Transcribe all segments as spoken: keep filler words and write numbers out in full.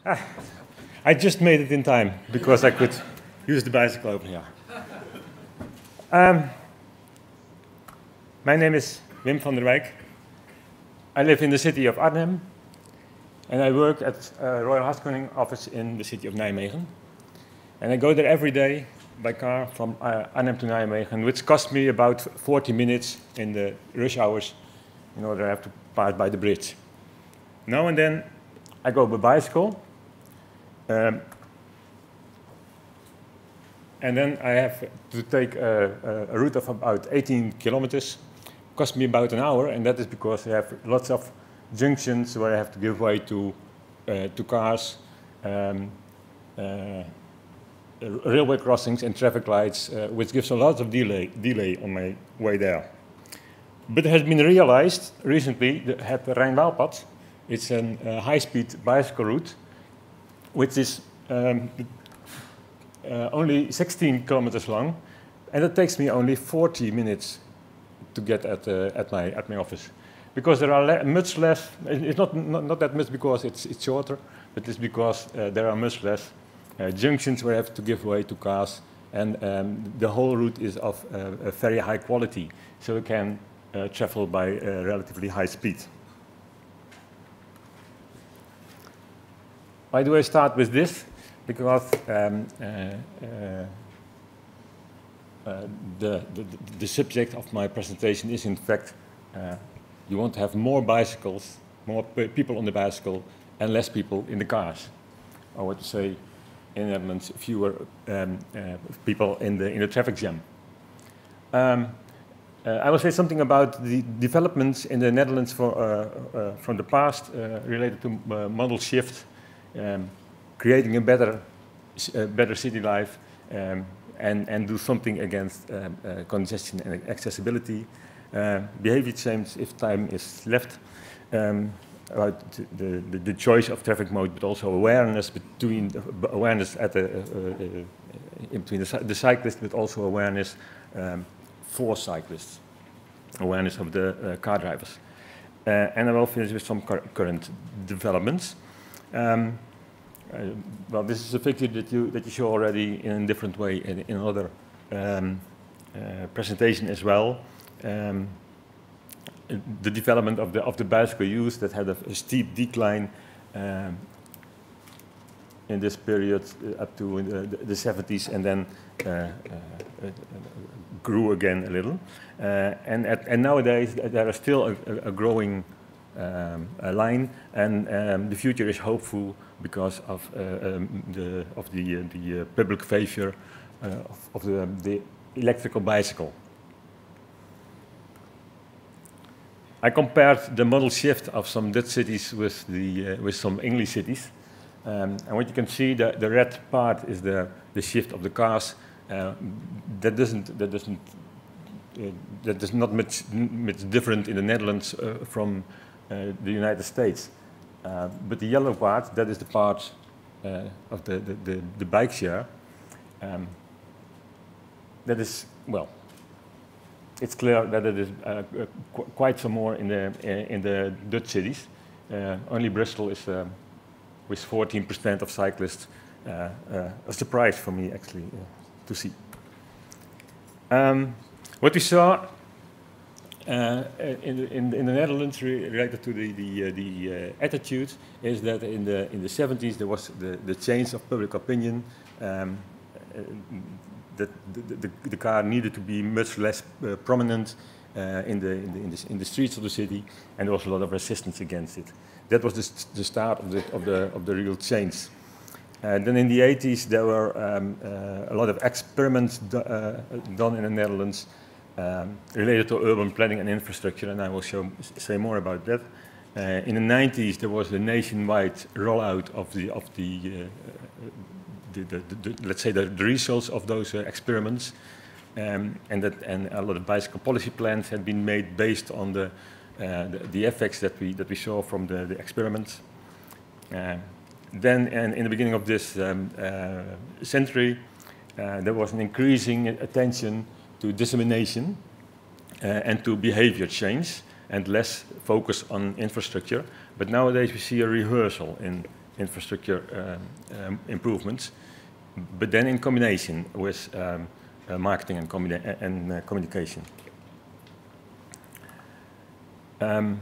Ah, I just made it in time because I could use the bicycle over here. Um, my name is Wim van der Wijk. I live in the city of Arnhem, and I work at uh, Royal Haskoning office in the city of Nijmegen. And I go there every day by car from uh, Arnhem to Nijmegen, which costs me about forty minutes in the rush hours in order I have to pass by the bridge. Now and then I go by bicycle, um, and then I have to take a, a route of about eighteen kilometers. Cost me about an hour, and that is because I have lots of junctions where I have to give way to uh, to cars, um, uh, railway crossings, and traffic lights, uh, which gives a lot of delay delay on my way there. But it has been realized recently that at the Rijnwaalpad, it's a uh, high-speed bicycle route, which is um, uh, only sixteen kilometers long, and it takes me only forty minutes to get at, uh, at, my, at my office. Because there are le much less, it's not, not, not that much because it's, it's shorter, but it's because uh, there are much less uh, junctions where I have to give way to cars, and um, the whole route is of uh, a very high quality, so you can uh, travel by uh, relatively high speed. Why do I start with this? Because um, uh, uh, Uh, the, the, the subject of my presentation is, in fact, uh, you want to have more bicycles, more people on the bicycle, and less people in the cars. Or what to say, in the Netherlands, fewer um, uh, people in the, in the traffic jam. Um, uh, I will say something about the developments in the Netherlands for, uh, uh, from the past uh, related to uh, model shift, um, creating a better, uh, better city life, um, And, and do something against um, uh, congestion and accessibility. Uh, behavior change, if time is left, um, about the, the, the choice of traffic mode, but also awareness between uh, awareness at the, uh, uh, in between the, the cyclist, but also awareness um, for cyclists, awareness of the uh, car drivers. Uh, and I will finish with some cur current developments. Um, Uh, well, this is a picture that you that you show already in a different way in, in another um, uh, presentation as well. Um, the development of the of the bicycle use that had a, a steep decline um, in this period uh, up to the, the seventies, and then uh, uh, uh, grew again a little. Uh, and at, and nowadays there is still a, a growing um, a line, and um, the future is hopeful because of uh, um, the of the uh, the uh, public favor uh, of, of the, the electrical bicycle. I compared the model shift of some Dutch cities with the uh, with some English cities, um, and what you can see, the the red part is the the shift of the cars. Uh, that doesn't that doesn't uh, that is not much much different in the Netherlands uh, from uh, the United States. Uh, but the yellow part, that is the part uh, of the, the, the, the bike share. Um, that is, well, it's clear that it is uh, qu quite some more in the, uh, in the Dutch cities. Uh, only Bristol is uh, with fourteen percent of cyclists. Uh, uh, a surprise for me, actually, uh, to see. Um, what we saw Uh, in, the, in, in the Netherlands, re related to the the, uh, the uh, attitude, is that in the in the seventies there was the, the change of public opinion. Um, uh, that the, the, the car needed to be much less uh, prominent uh, in the in the, in the in the streets of the city, and there was a lot of resistance against it. That was the, the start of the of the of the real change. Uh, then in the eighties there were um, uh, a lot of experiments do, uh, done in the Netherlands. Um, related to urban planning and infrastructure, and I will show, say more about that. Uh, in the nineties, there was a nationwide rollout of the of the, uh, the, the, the, the let's say the, the results of those uh, experiments, um, and that and a lot of bicycle policy plans had been made based on the uh, the, the effects that we that we saw from the, the experiments. Uh, then, and in the beginning of this um, uh, century, uh, there was an increasing attention to dissemination uh, and to behavior change, and less focus on infrastructure. But nowadays we see a reversal in, infrastructure um, um, improvements, but then in combination with um, uh, marketing and, communi and uh, communication. Um,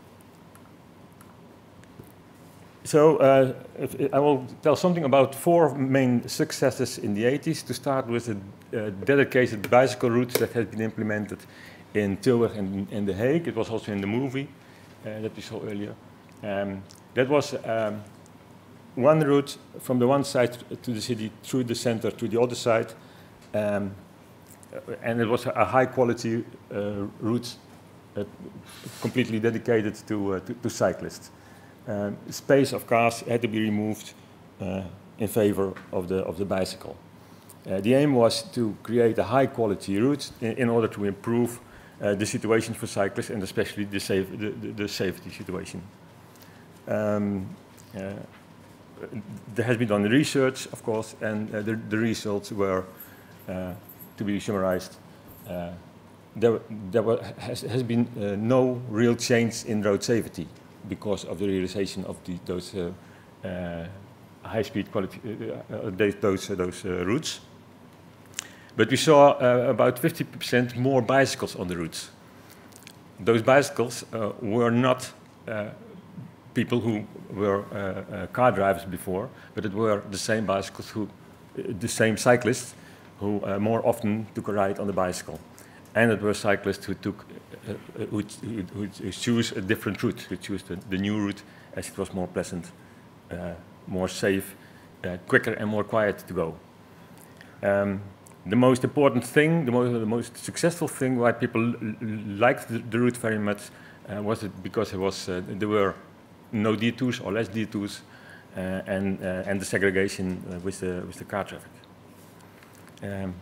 so uh, if, I will tell something about four main successes in the eighties, to start with a, a dedicated bicycle route that has been implemented in Tilburg and in The Hague. It was also in the movie uh, that we saw earlier. Um, that was um, one route from the one side to the city, through the center to the other side. Um, and it was a high quality uh, route, uh, completely dedicated to, uh, to, to cyclists. Um, space of cars had to be removed uh, in favor of the, of the bicycle. Uh, the aim was to create a high quality route in, in order to improve uh, the situation for cyclists, and especially the, safe, the, the, the safety situation. Um, uh, there has been done research, of course, and uh, the, the results were, uh, to be summarized, uh, there, there were, has, has been uh, no real change in road safety because of the realization of the, those uh, uh, high-speed quality, uh, uh, those, uh, those uh, routes. But we saw uh, about fifty percent more bicycles on the routes. Those bicycles uh, were not uh, people who were uh, uh, car drivers before, but it were the same bicycles who, uh, the same cyclists who uh, more often took a ride on the bicycle. And it were cyclists who took, uh, uh, who, who, who choose a different route, who choose the, the new route as it was more pleasant, uh, more safe, uh, quicker and more quiet to go. Um, the most important thing, the most, the most successful thing why people liked the, the route very much uh, was it because it was, uh, there were no detours or less detours, uh, and, uh, and the segregation uh, with, the, with the car traffic. Um,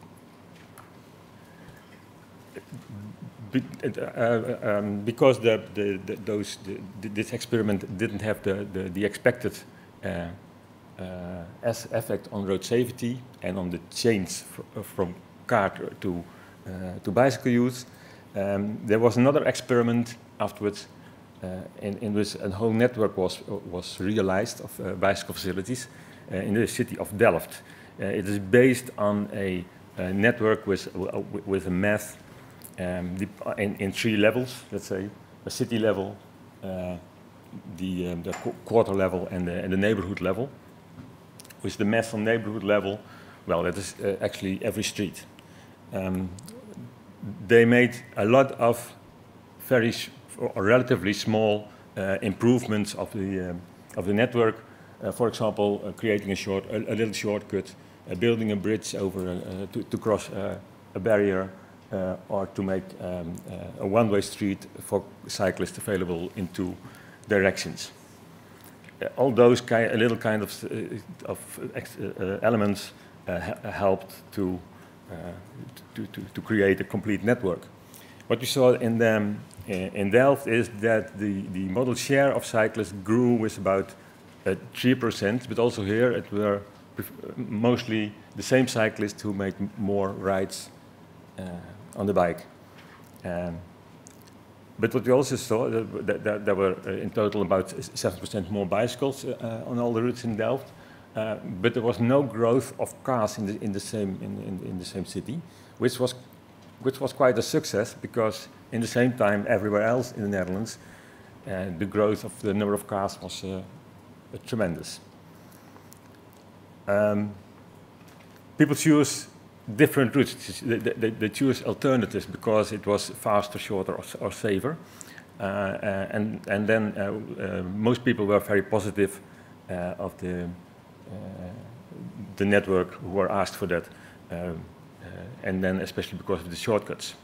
Be, uh, um, because the, the, the, those, the, this experiment didn't have the, the, the expected uh, uh, as effect on road safety and on the change fr from car to, uh, to bicycle use, um, there was another experiment afterwards uh, in, in which a whole network was, was realized of uh, bicycle facilities uh, in the city of Delft. Uh, it is based on a, a network with, with a math Um, the, in, in three levels, let's say, a city level, uh, the, um, the qu quarter level, and the, and the neighborhood level. With the mass on neighborhood level, well, that is uh, actually every street. Um, they made a lot of very or relatively small uh, improvements of the, um, of the network. Uh, for example, uh, creating a, short, a, a little shortcut, uh, building a bridge over uh, to, to cross uh, a barrier, Uh, or to make um, uh, a one-way street for cyclists available in two directions. Uh, all those ki a little kind of, uh, of uh, elements uh, ha helped to, uh, to, to, to create a complete network. What we saw in, them, in Delft is that the, the model share of cyclists grew with about uh, three percent, but also here it were mostly the same cyclists who made more rides Uh, on the bike. Um, but what we also saw, that, that, that there were uh, in total about seven percent more bicycles uh, on all the routes in Delft, uh, but there was no growth of cars in the, in the, same, in, in, in the same city, which was, which was quite a success, because in the same time everywhere else in the Netherlands, uh, the growth of the number of cars was uh, uh, tremendous. Um, people choose different routes. They, they, they choose alternatives because it was faster, shorter, or, or safer. Uh, uh, and, and then uh, uh, most people were very positive uh, of the, uh, the network who were asked for that. Uh, uh, and then especially because of the shortcuts.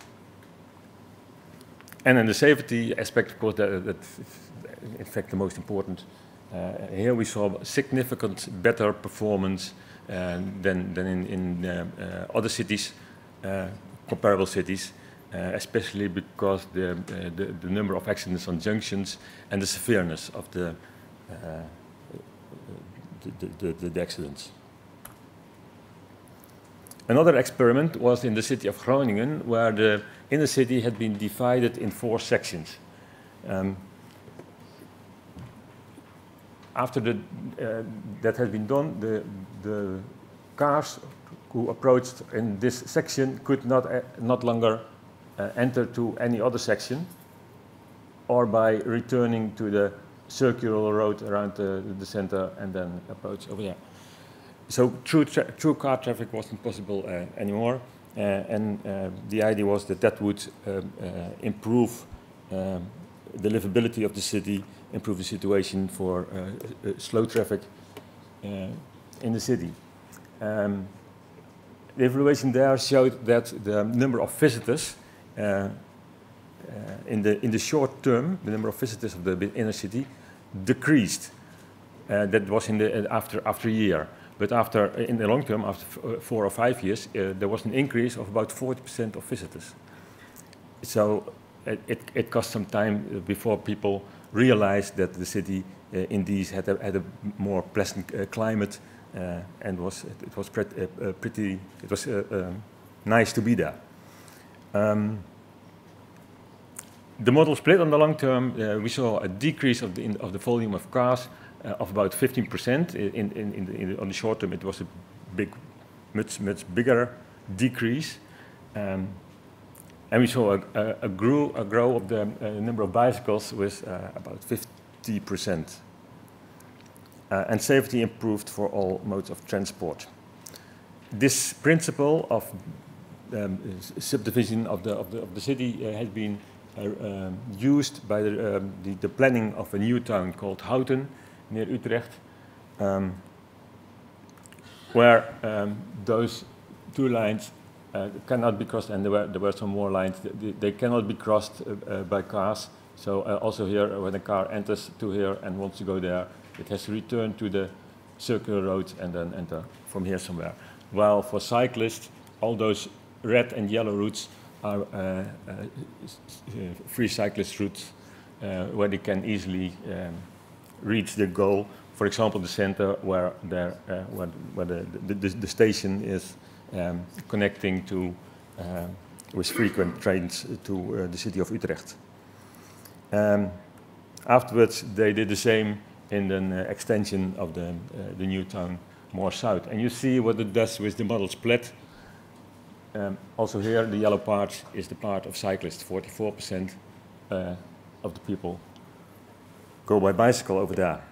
And then the safety aspect, of course, that, that in fact the most important. Uh, here we saw significant better performance Uh, than, than in, in uh, uh, other cities, uh, comparable cities, uh, especially because the, uh, the, the number of accidents on junctions and the severeness of the, uh, the, the, the, the accidents. Another experiment was in the city of Groningen, where the inner city had been divided in four sections. Um, after the, uh, that has been done, the, the cars who approached in this section could not, uh, not longer uh, enter to any other section, or by returning to the circular road around the, the center and then approach over there. So true, true car traffic wasn't possible uh, anymore, uh, and uh, the idea was that that would uh, uh, improve um, the livability of the city, improve the situation for uh, uh, slow traffic uh, in the city. Um, the evaluation there showed that the number of visitors uh, uh, in the in the short term, the number of visitors of the inner city decreased. Uh, that was in the uh, after after a year. But after, in the long term, after f uh, four or five years, uh, there was an increase of about forty percent of visitors. So it, it, it cost some time before people realized that the city uh, indeed had a, had a more pleasant uh, climate, uh, and was it, it was pret uh, uh, pretty. It was uh, um, nice to be there. Um, the model split on the long term. Uh, we saw a decrease of the in, of the volume of cars. Uh, of about fifteen percent. In, in, in, the, in the, on the short term, it was a big, much, much bigger decrease. Um, and we saw a, a, a, grow, a grow of the uh, number of bicycles with uh, about fifty percent. Uh, and safety improved for all modes of transport. This principle of um, subdivision of the, of the, of the city uh, has been uh, um, used by the, um, the, the planning of a new town called Houten, near Utrecht, um, where um, those two lines uh, cannot be crossed, and there were, there were some more lines, they, they cannot be crossed uh, uh, by cars. So uh, also here, when a car enters to here and wants to go there, it has to return to the circular road and then enter from here somewhere. While for cyclists, all those red and yellow routes are uh, uh, free cyclist routes uh, where they can easily um, reach the goal. For example, the center where, there, uh, where, where the, the, the station is um, connecting to, uh, with frequent trains to uh, the city of Utrecht. Um, afterwards, they did the same in the uh, extension of the, uh, the new town more south. And you see what it does with the model split. Um, also here, the yellow part is the part of cyclists. forty-four percent uh, of the people go by bicycle over there.